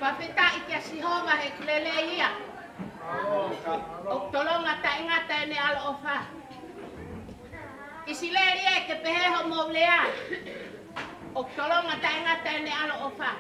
Whawheta I kia sihova he kulele ia. O tolonga ta ingata ene alo o wha. Isileri e ke peheho mo lea. O tolonga ta ingata ene alo o wha.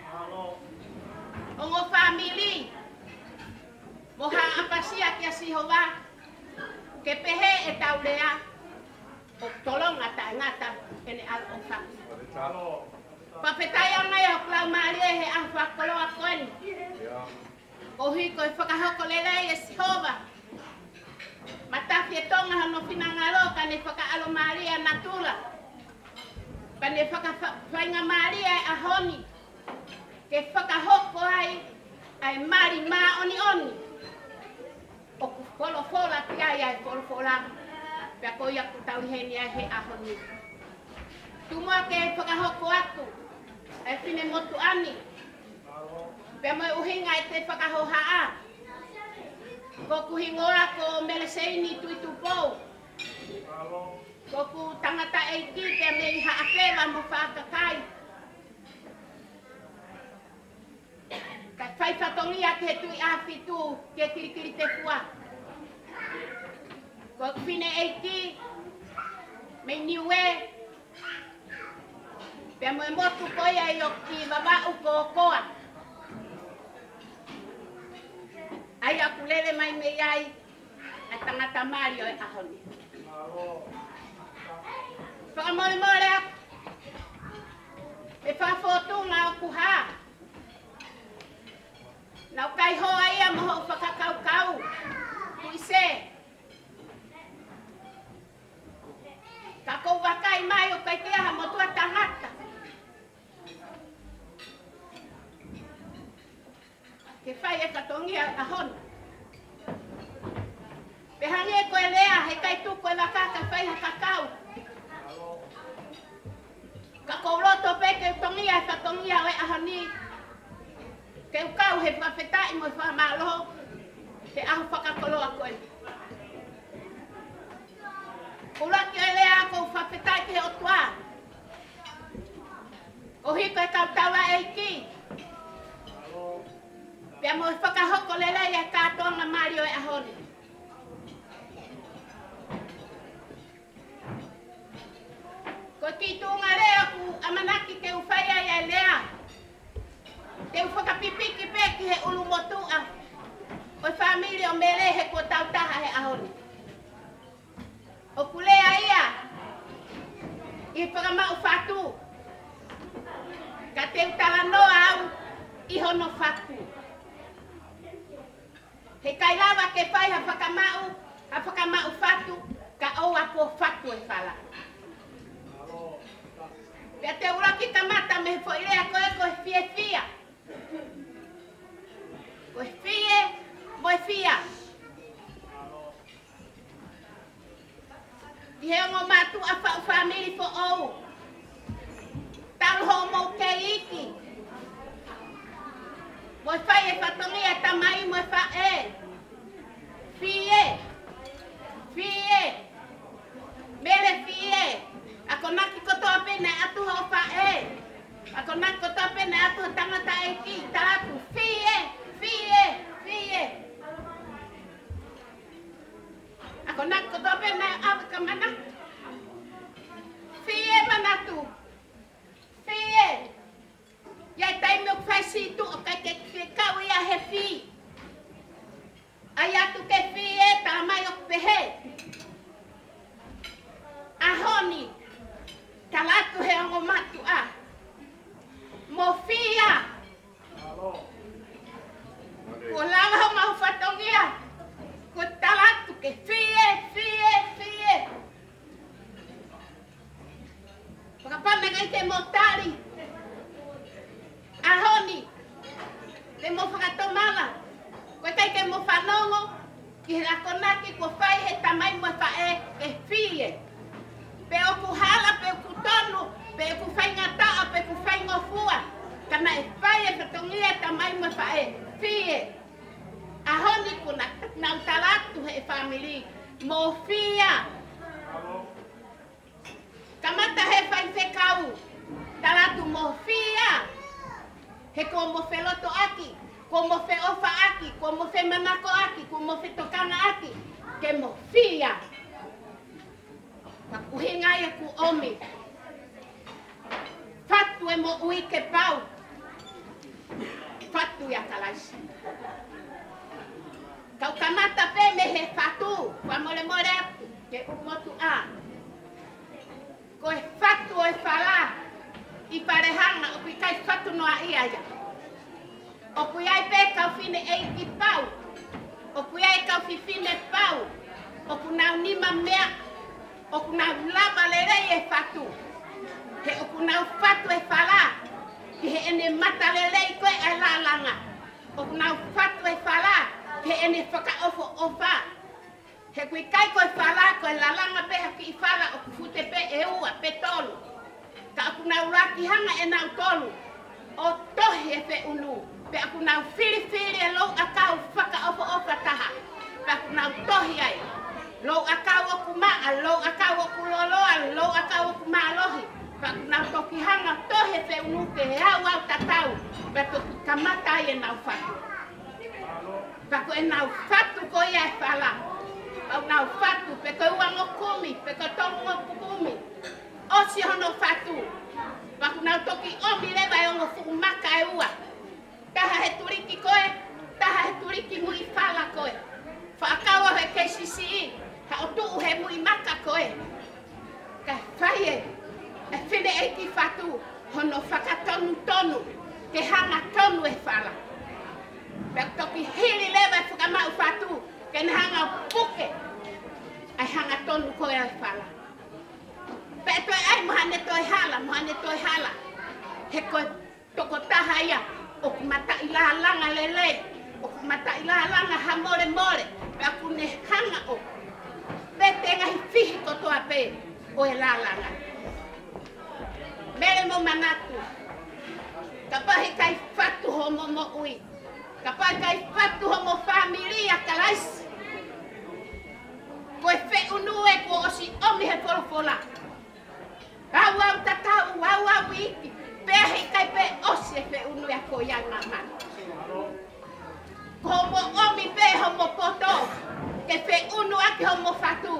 O ngo family. Moha apasia kia sihova. Ke pehe e tau lea. O tolonga ta ingata ene alo o wha. Whawhetai anga e o klau maari e he a whakoloa koeni. O hui koe whakahoko lelei e sihova. Matafi e tonga hano whinangaro ka ne whakaalo Maria natura. Ka ne whakawhainga Maria e ahoni. Ke whakahoko ai mari maa oni oni. O ku wholofola ki ai wholofola. Pea koi aku tauheni ai he ahoni. Tumua ke whakahoko atu. E whine motu ani. Pea moe uhinga e te whakahohaa. Ko kuhingoa ko meleseini tuitu pou. Ko ku tangata eiki pea me iha awhewa mo whaakakai. Ka whai whatongia ke tui awhitu ke kirikiri te fua. Ko whine eiki me niue. Pea moe motu koia i o ki wawau ko koa. Ai aku lele mai me ai a tangata Mario e ahoni. Whakamore aku. E whafotunga o kuha. Nau kai hoa ia moho whakakau-kau. Kuise. Ka kou wakai mai o kai te aha mo tua tangata. Ke whai e katongia ahon. Pehange koe lea, he kai tu koe wakaka whai ha kakau. Ka kouroto pe ke tongia e whatongia o e ahoni. Ke ukau he whawhetai mo e whamaloho. He ahu whakakoloa koe. Kulaki o lea kou whawhetai ke he otua. O hiko e kautawa eiki. Pea mo whakahoko lelei e kātonga Mario e ahoni. Ko ki tunga lea ku amanaki ke uwhaia e lea. Te whakapipiki pe ki he ulu motua. O familia o mele he ko tautaha he ahoni. O kulea ia. I whakamau whatu. Ka te utalanoa au i hono whatu. He kai lava ke whai ha whakamau whatu, ka oua po whatu e whala. Pea te uraki kamata me whoirea koe fie fia. Koe fie, moe fia. I he ongo matu a whau whamiri fo ou. Tau ho mou ke iki. Moe whai e whatongi e tamai moe whae. Fie. Fie. Mele fie. Ako naki koto apene atu ho whae. Ako naki koto apene atu ho tangata e ki. Taratu. Fie. Fie. Fie. Ako naki koto apene atu kamana. Fie manatu. Fie. Iai taimi o kwhai situ o kai ke kau ia he fi. Ai atu ke fi e ta mai o pehe. Ahoni. Talatu he ongo matu a. Mo fia. Ko lawa ho mau whatongia. Ko talatu ke fie, fie, fie. Pakapame kai te motari. Ahoni. Te mo whakatomala. Koe kai te mo whanongo. Ki he akonaki ko whai he tamai mo whae ke fie. Pe o ku hala, pe o ku tonu, pe o ku whai ngataa, pe o ku whai ngofua. Kana e whai e whatongia tamai mo whae. Fie. Ahoni ko na utalatu he family. Mo fia. Kamata he whai whekau. Talatu mo fia. He ko mo wheloto aki como fe ofa aki, como fe manako aki, como fe tokana aki, ke mo fia. Pakuhinga ia ku omi. Fatu e mo ui ke pau. Fatu ia kalaisi. Kau kamata pe me he fatu, wa mole mole ke umotu a. Ko e fatu o e fala, i parehanga o pi kai fatu noa ia ia. O puiai pe kau fine ei ki pau. O puiai kau fine pau. O kunau nima mea. O kunau lava lerei e fatu. He o kunau fatu e fala. Ki he ene mata lerei koe e la langa. O kunau fatu e fala. He ene whakaofo ofa. He kui kai koe fala koe la langa pe haki i fala o kufute pe e ua pe tolu. Ka o kunau raki hanga e nau tolu. O tohi e pe unu. Pe aku nau fili e lou akau whakaofo ofa taha. Pe aku nau tohi ai. Lou akau o kumaa, lou akau o kuloloa, lou akau o kumaa lohi. Pe aku nau toki hanga tohi e pe unu ke he au au tatau. Pe toki kamata ai e nau fatu. Pe aku e nau fatu ko ia e whala. Au nau fatu, pe koe uango kumi, pe koe tongo kumi. Osi hono fatu. Pe aku nau toki omi lewa e ongo fukumaka e ua. Taha he turiki koe, taha he turiki mui whala koe. Whaakawa he KCCE, ha o tuu he mui maka koe. Ka whaie, e whine eiki whatu, hono whakatonu tonu, ke hanga tonu e whala. Pek toki hili lewa e whakamau whatu, ke ne hanga puke, ai hanga tonu koe e whala. Pe toi ai mohane toi hala, he koe toko taha ia. O kumata ila langa lele, o kumata ila langa ha more more, pe aku ne hanga o. Pe tenga hi fihi kotoa pe, o e la langa. Mere mo manatu, kapahi kai fatu homo mo ui, kapahi kai fatu homo familia kalaisi. Koe fe unue ko osi omi he folofola. Au au tatau, au au iki. Pehe kai pe osi e pe unu ya ko yang aman. Komo omi pe homo poto, ke pe unu aki homo fatu.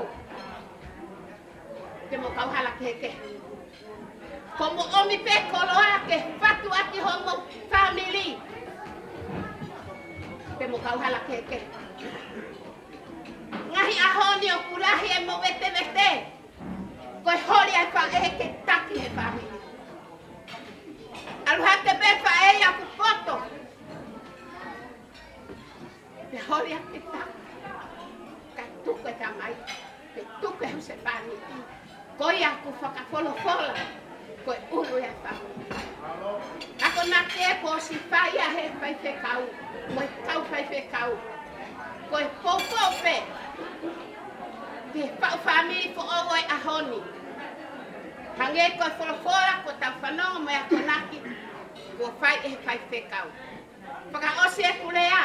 Ke mo kau hala keke. Komo omi pe koloa ke fatu aki homo family. Ke mo kau hala keke. Ngahi ahoni o kulahi e mo vete vete. Koe hori ai fa e ke taki he family. Aluhate befa e aku foto. Pe hori ake ta. Ka tuke tamai. Pe tuke huse pani. Koi aku whakafolofola. Koi uru ya whaku. Ako na te po si whai a he whai whekau. Koi kau whai whekau. Koi popo pe. Ke whau family po owo e ahoni. Hange koe wholofola ko tau whanonga mai a konaki. Ko whai e whai whekau. Whaka osi e kulea.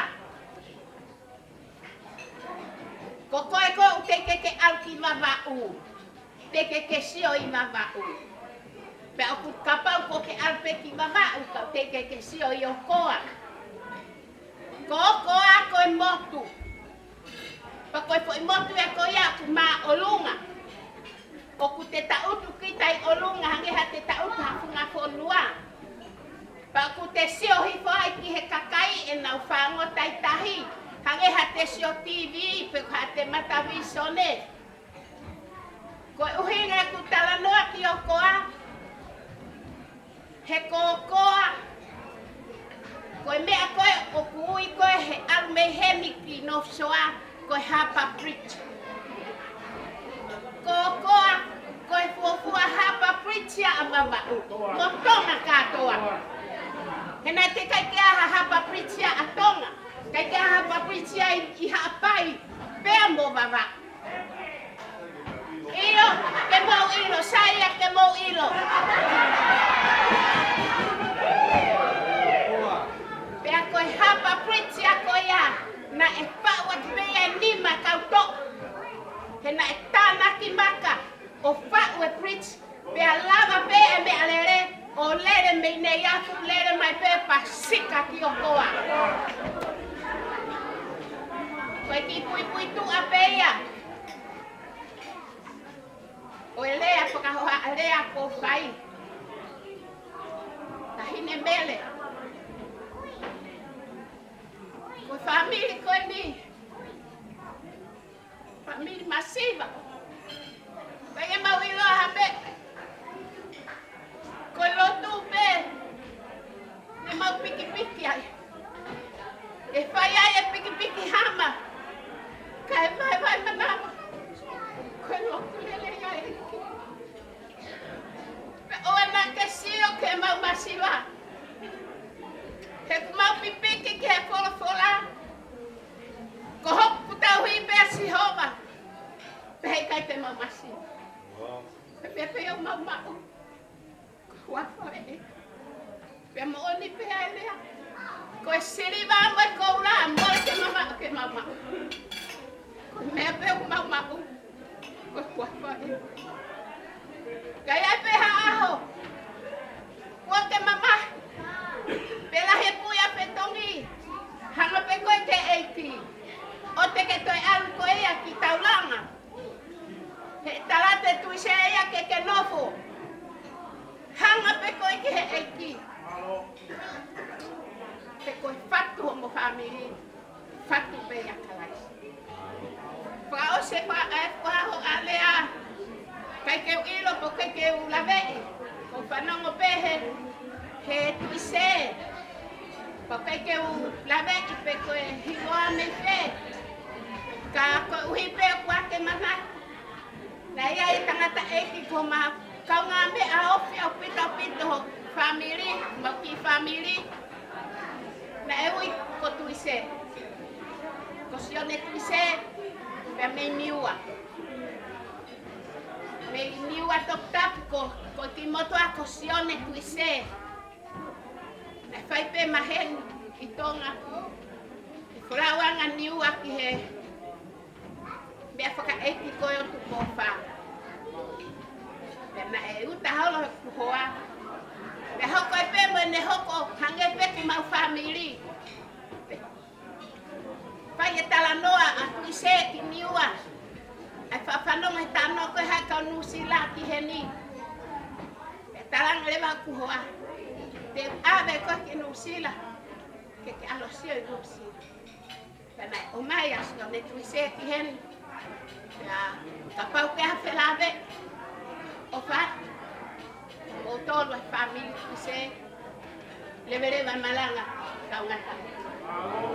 Ko koe koe u teke ke auki mawau. Teke ke sio i mawau. Pe oku kapau ko ke alpe ki mawau kau teke ke sio i o koa. Ko koa koe motu. Pa koe po i motu e koe aku maa olunga. Oku te tautu kita i olunga hange ha te tautu hafunga whonua. Pa oku te sio hifoi ki he kakai e nau whango tai tahi. Hange ha te sio TV, pe ha te matavisone. Koe uhinga ku talanoa ki o koa. He koa. Koe mea koe o kui koe he alume hemi ki no soa koe hapa bridge. Koa koe fuafua hapa bridge ya amamau. Motonga katoa. Hena te kai ke aha hapa bridge ya atonga. Kai ke aha hapa bridge ya i haapai. Pea mo vava. Ilo, ke mau ilo, saya ke mau ilo. Pea koe hapa bridge ya koe ya. Na e paua ki mea nima kau to. Hena e tānaki maka. O whau e bridge. Pea lava pe e mea lere. O lere me nei afu lere mai pepa sika ki o koa. Koe ki pui tu a peia. O e lea whakahoa a lea ko whai. Ta hine mele. Koe whamiri koe ni. Whamiri masiva. Koe e mau i loa hape. Koe lotu pe. E mau piki piki ai. E whai ai e piki piki hama. Ka e vai manawa. Koe lotu lele ai. O ana ke sio ke mau masiva. He mau pipiki ke he fola. Ko hopu tau hui pe si hova. Pehe kai te mau masiva. Pepe o mau mau. Wafa e. Pe mo oni pe ai lea. Ko e siri va mo e koura mo ke mama. Ko me pe o mau mau. Ko wafa e. Kai ai pe ha aho. Ko ke mama. Pe la he puia pe tongi. Hanga pe ko ke eiti. O te ke toi alu ko ia ki taulanga. He talate tu se ia ke nofo. Hanga pe ko ke eiti. Pe ko fatu mo family. Fatu pe ya kalai. Pa o se pa e pa ho alea. Kai ke ilo po ke ulabe. Ko fanongo pehe. He tu se. Pa ke ulabe pe ko hiwa me fe. Ka ko uhi pe kwa ke mana. Na ia I tangata eki ko ma kau ngame a ofi au pita ho family, maki family. Na eui ko tuise. Ko sione tuise pe me niua. Me niua tok tap ko ki moto a ko sione tuise. Na fai pe mahen I tonga. I furawanga niua ki he. Mea whaka eki koe o tu kōwha. Pena e uta haulo he kuhoa. Mea hoko e pe mo ne hoko hange pe ku mau family. Whai e tala noa a tui se ki niua. Ai whawhanonga he tāno koe hai kau nusila ki he ni. E talanga lewa kuhoa. Te awe koe ki nusila. Ke alosio I nusila. Pena o mai asko ne tui se ki he ni. Ya, kapau ke hawhelave. O what. O tolu e whamili ki se. Levereva malanga. Kau ngata.